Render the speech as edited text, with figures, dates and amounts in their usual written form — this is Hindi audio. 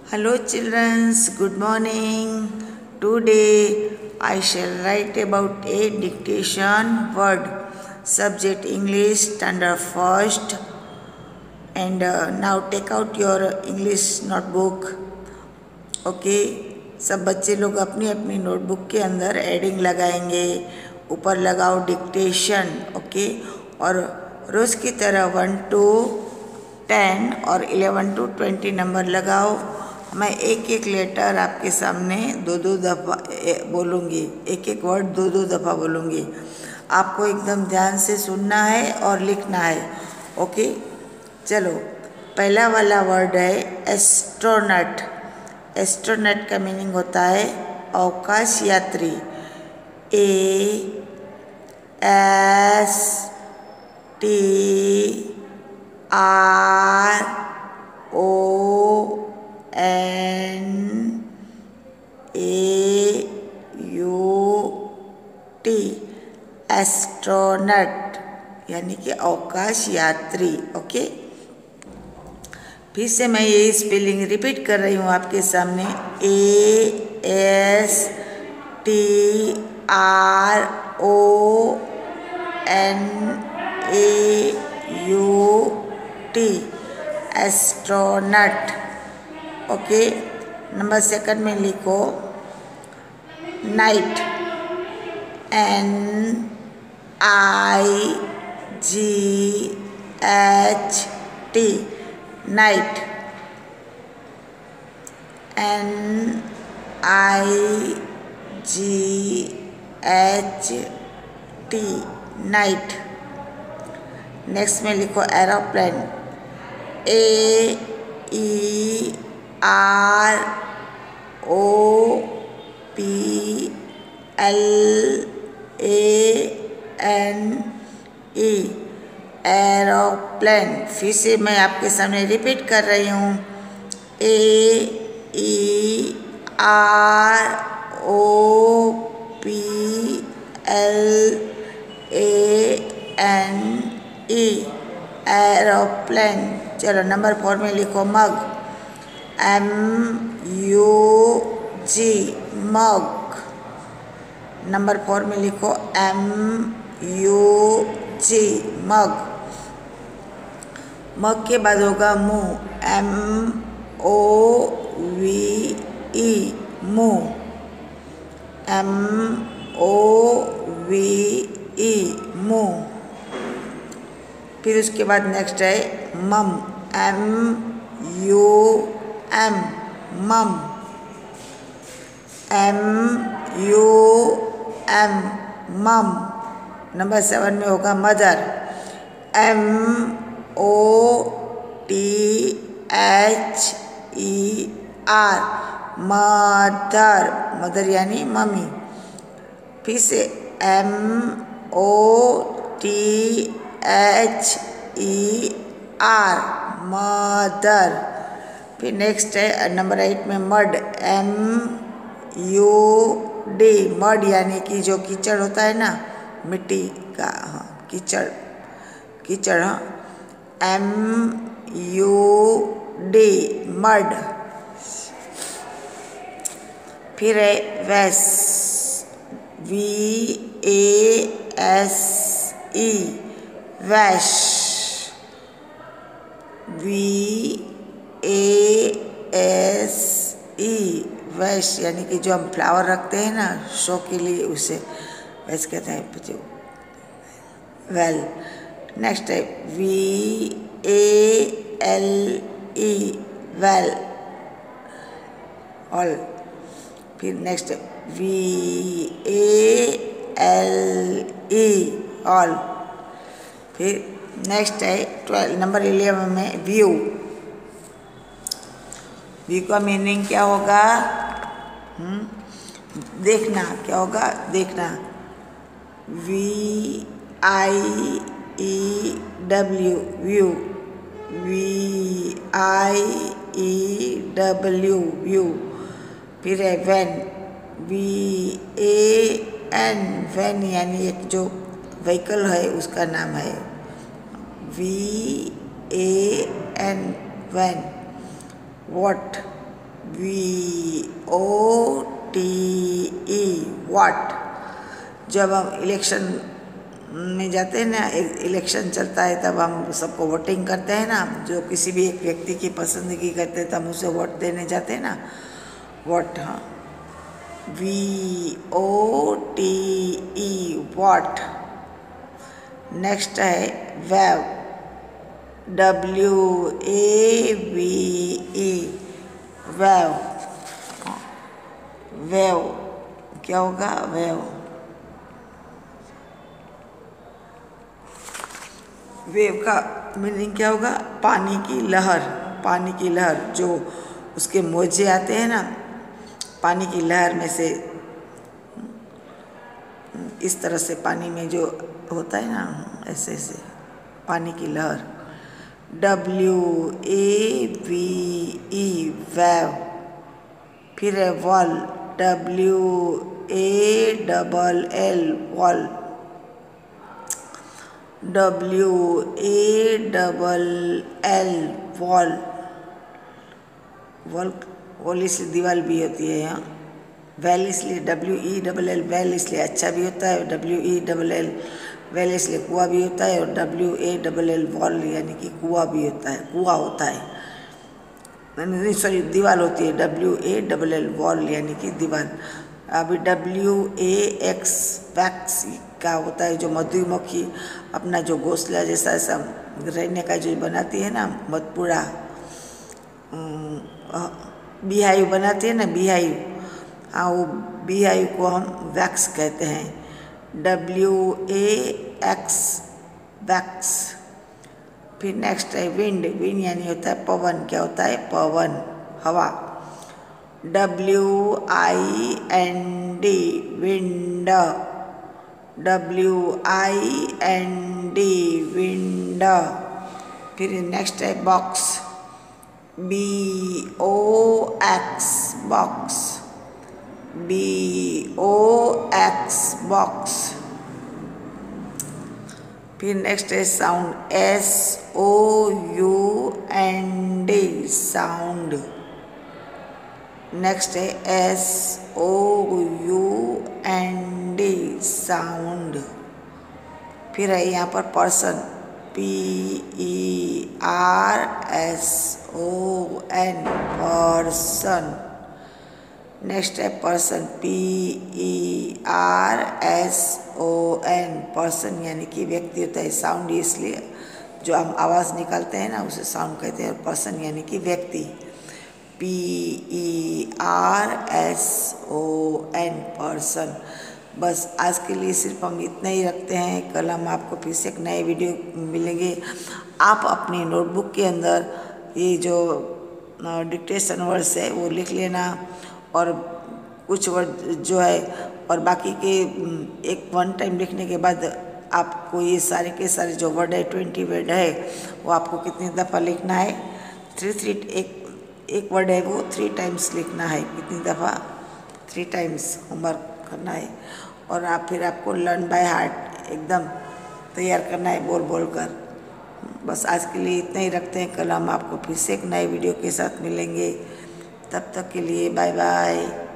Hello children, good morning. Today I shall write about a dictation word. Subject English, standard first. And now take out your English notebook. Okay. सब बच्चे लोग अपनी अपनी नोटबुक के अंदर एडिंग लगाएंगे. ऊपर लगाओ डिक्टेशन. ओके. और रोज़ की तरह 1 to 10 और 11 to 20 नंबर लगाओ. मैं एक एक लेटर आपके सामने दो दफ़ा बोलूँगी. एक एक वर्ड दो दफ़ा बोलूँगी. आपको एकदम ध्यान से सुनना है और लिखना है. ओके. चलो, पहला वाला वर्ड है एस्ट्रोनट. एस्ट्रोनट का मीनिंग होता है अवकाश यात्री. ASTRONAUT. एस्ट्रोनट यानी कि अवकाश यात्री. ओके. फिर से मैं ये स्पेलिंग रिपीट कर रही हूँ आपके सामने. ASTRONAUT. Astronaut. Okay. Number second में लिखो night. NIGHT. Night. NIGHT. Night. Next में लिखो एरोप्लेन. AEROPLANE. एरोप्लेन. फिर से मैं आपके सामने रिपीट कर रही हूँ. AEROPLANE. एरोप्लेन. चलो, नंबर 4 में लिखो मग. MUG. मग. नंबर 4 में लिखो MUG. मग. मग के बाद होगा मुँह. MOVE. मुँह. MOVE. मुँह. फिर उसके बाद नेक्स्ट है मम. MUM. मम. MUM. मम. नंबर 7 में होगा मदर. MOTHER. मदर. मदर यानी मम्मी. फिर से MOTHER. मदर. फिर नेक्स्ट है नंबर 8 में मड. MUD. मड यानी कि जो कीचड़ होता है ना, मिट्टी का. हाँ, कीचड़. कीचड़. हाँ. MUD. मड. फिर है वैस. VASE. वैश. VASE. वैश यानी कि जो हम फ्लावर रखते हैं ना शो के लिए, उसे वैश कहते हैं. वेल. नेक्स्ट है VALE. वेल. ऑल. फिर नेक्स्ट है VALE. ऑल. फिर नेक्स्ट है 12 नंबर 11 में व्यू. व्यू का मीनिंग क्या होगा? देखना. क्या होगा? देखना. VIEW. व्यू. VIEW. व्यू. फिर है वैन. VAN. वैन यानी एक जो व्हीकल है उसका नाम है. VAN. Van. what, VOTE vote. जब हम इलेक्शन में जाते हैं ना, इलेक्शन चलता है तब हम सबको वोटिंग करते हैं ना, जो किसी भी एक व्यक्ति की पसंदगी करते हैं तब हम उसे वोट देने जाते हैं ना, वोट। हाँ, VOTE वॉट। नेक्स्ट है वेव, WAVE वेव। वेव क्या होगा? वेव, वेव का मीनिंग क्या होगा? पानी की लहर। पानी की लहर, जो उसके मौजे आते हैं ना, पानी की लहर में से इस तरह से पानी में जो होता है ना, ऐसे ऐसे पानी की लहर। WAVE wave. फिर है wall, WALL wall, WALL wall. Wall, wall इसलिए दीवार भी होती है यहाँ। वेल इसलिए WELL वेल इसलिए अच्छा भी होता है, WELL वेल इसलिए कुआं भी होता है, और WALL वॉल यानी कि कुआं भी होता है, कुआं होता है, नहीं सॉरी दीवार होती है। WALL वॉल यानी कि दीवार। अभी WAX वैक्स का होता है, जो मधुमक्खी अपना जो घोंसला जैसा ऐसा रहने का जो बनाती है ना, मधपुरा बीहाइव बनाती है ना, बीहाइव। हाँ, वो बीहाइव को हम वैक्स कहते हैं, WAX वैक्स। फिर नेक्स्ट है विंड, विंड यानी होता है पवन। क्या होता है? पवन, हवा, WIND विंड, WIND विंड। फिर नेक्स्ट है box, BOX box, BOX box. फिर नेक्स्ट है साउंड, SOUND साउंड। नेक्स्ट है SOUND साउंड। फिर है यहाँ पर पर्सन, PERSON पर्सन। नेक्स्ट है पर्सन, PERSON पर्सन यानी कि व्यक्ति होता है। साउंड इसलिए जो हम आवाज़ निकालते हैं ना, उसे साउंड कहते हैं, और पर्सन यानी कि व्यक्ति, PERSON पर्सन। बस आज के लिए सिर्फ हम इतना ही रखते हैं। कल हम आपको फिर से एक नए वीडियो मिलेंगे। आप अपनी नोटबुक के अंदर ये जो डिक्टेशन वर्ड्स है वो लिख लेना, और कुछ वर्ड जो है, और बाकी के एक वन टाइम लिखने के बाद आपको ये सारे के सारे जो वर्ड है 20 वर्ड है, वो आपको कितनी दफ़ा लिखना है? 3 एक वर्ड है वो 3 टाइम्स लिखना है। कितनी दफ़ा? 3 टाइम्स होमवर्क करना है। और आप फिर आपको लर्न बाय हार्ट एकदम तैयार करना है, बोल बोल कर। बस आज के लिए इतना ही रखते हैं। कल हम आपको फिर से एक नए वीडियो के साथ मिलेंगे। तब तक के लिए बाय बाय।